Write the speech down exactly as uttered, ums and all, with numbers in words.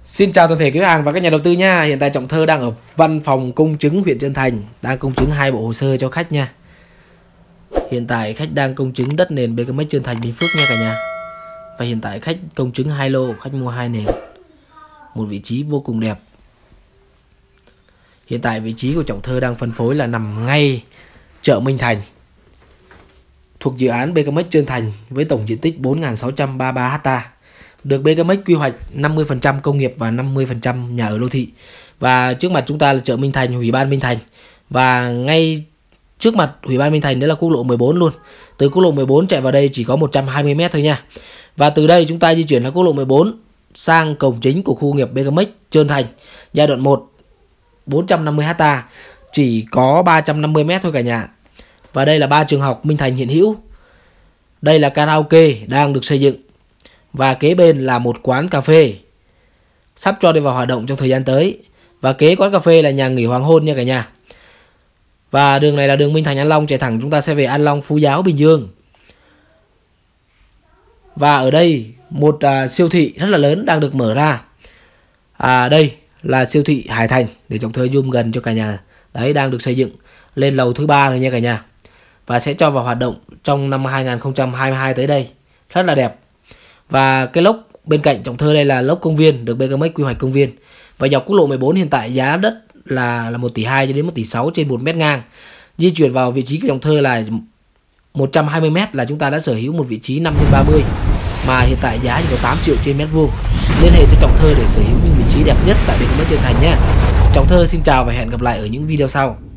Xin chào toàn thể khách hàng và các nhà đầu tư nha. Hiện tại Trọng Thơ đang ở văn phòng công chứng huyện Trơn Thành, đang công chứng hai bộ hồ sơ cho khách nha. Hiện tại khách đang công chứng đất nền bê ca em ích Trơn Thành Bình Phước nha cả nhà. Và hiện tại khách công chứng hai lô, khách mua hai nền. Một vị trí vô cùng đẹp. Hiện tại vị trí của Trọng Thơ đang phân phối là nằm ngay chợ Minh Thành, thuộc dự án bê ca em ích Trơn Thành với tổng diện tích bốn nghìn sáu trăm ba mươi ba ha. Được bê ca em ích quy hoạch năm mươi phần trăm công nghiệp và năm mươi phần trăm nhà ở đô thị. Và trước mặt chúng ta là chợ Minh Thành, Ủy ban Minh Thành. Và ngay trước mặt Ủy ban Minh Thành đấy là quốc lộ mười bốn luôn. Từ quốc lộ mười bốn chạy vào đây chỉ có một trăm hai mươi mét thôi nha. Và từ đây chúng ta di chuyển là quốc lộ mười bốn sang cổng chính của khu công nghiệp bê ca em ích Trơn Thành giai đoạn một, bốn trăm năm mươi ha, chỉ có ba trăm năm mươi mét thôi cả nhà. Và đây là ba trường học Minh Thành hiện hữu. Đây là karaoke đang được xây dựng. Và kế bên là một quán cà phê sắp cho đi vào hoạt động trong thời gian tới. Và kế quán cà phê là nhà nghỉ hoàng hôn nha cả nhà. Và đường này là đường Minh Thành An Long, chạy thẳng chúng ta sẽ về An Long, Phú Giáo, Bình Dương. Và ở đây một à, siêu thị rất là lớn đang được mở ra. À, đây là siêu thị Hải Thành, để Trọng Thơ zoom gần cho cả nhà. Đấy, đang được xây dựng lên lầu thứ ba rồi nha cả nhà. Và sẽ cho vào hoạt động trong năm hai nghìn không trăm hai mươi hai tới đây. Rất là đẹp. Và cái lốc bên cạnh Trọng Thơ đây là lốc công viên, được bê ca em ích quy hoạch công viên. Và dọc quốc lộ mười bốn hiện tại giá đất là là một tỷ hai cho đến một tỷ sáu trên một mét ngang. Di chuyển vào vị trí của Trọng Thơ là một trăm hai mươi mét là chúng ta đã sở hữu một vị trí năm trên ba mươi. Mà hiện tại giá chỉ có tám triệu trên mét vuông. Liên hệ cho Trọng Thơ để sở hữu những vị trí đẹp nhất tại bê ca em ích Trơn Thành nhé. Trọng Thơ xin chào và hẹn gặp lại ở những video sau.